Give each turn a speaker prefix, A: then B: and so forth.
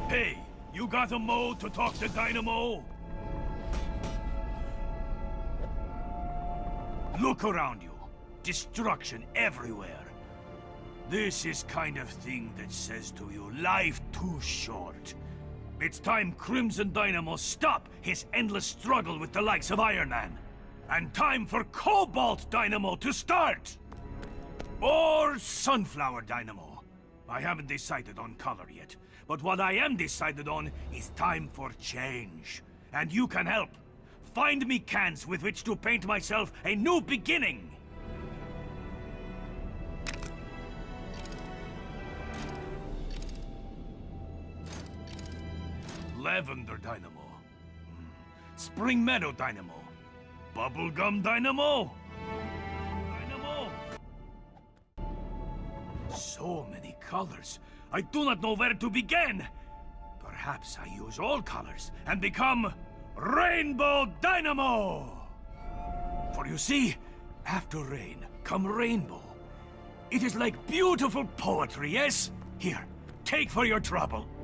A: Hey, you got a mo to talk to Dynamo? Look around you. Destruction everywhere. This is kind of thing that says to you, life too short. It's time Crimson Dynamo stop his endless struggle with the likes of Iron Man. And time for Cobalt Dynamo to start! Or Sunflower Dynamo. I haven't decided on color yet, but what I am decided on is time for change. And you can help. Find me cans with which to paint myself a new beginning! Lavender Dynamo. Spring Meadow Dynamo. Bubblegum Dynamo. Dynamo. So many colors. I do not know where to begin. Perhaps I use all colors and become Rainbow Dynamo. For you see, after rain come rainbow. It is like beautiful poetry, yes? Here, take for your trouble.